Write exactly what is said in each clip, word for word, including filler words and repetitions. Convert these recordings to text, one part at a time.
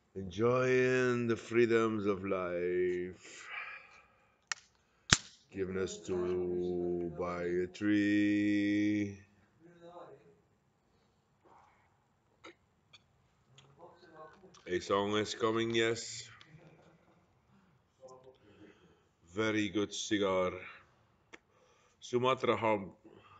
enjoying the freedoms of life, given us to buy a tree. A song is coming, yes. Very good cigar. Sumatra hemp.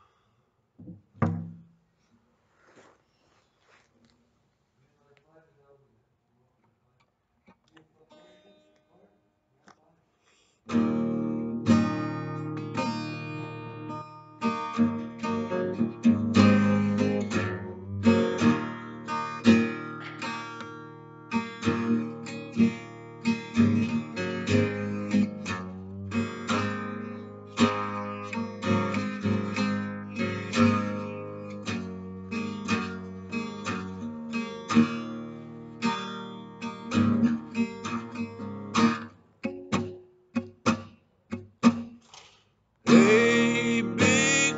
A big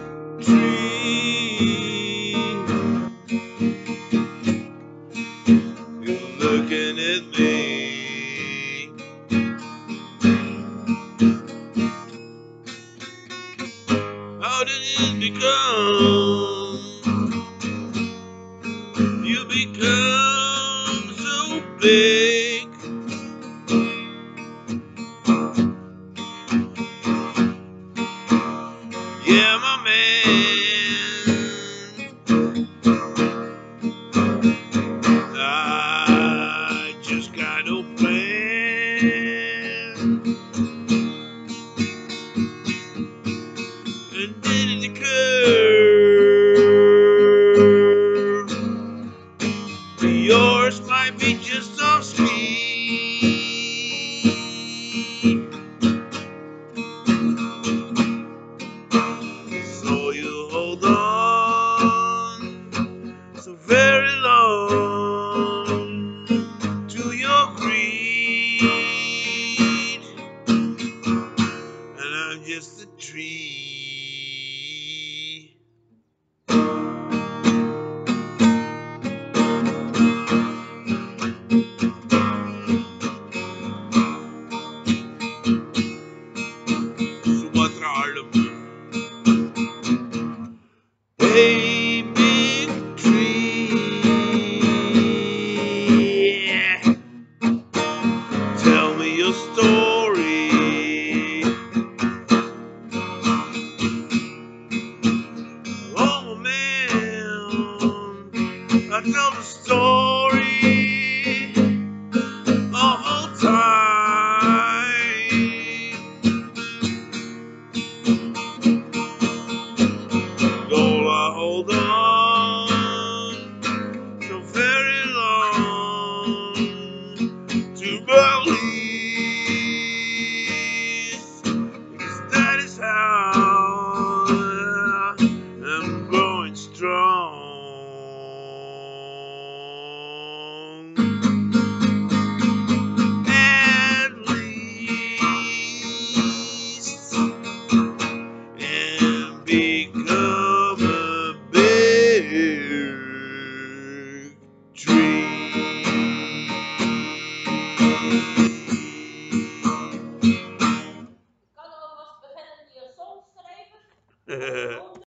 tree, you're looking at me. How did it become? You become so big. Yeah, my man. I just got no plan. And then it occurred, yours might be just off speed. So you hold on so very long to your creed, and I'm just a tree. Sumatra Harlem. A big tree, tell me your story. Oh man, I tell the story.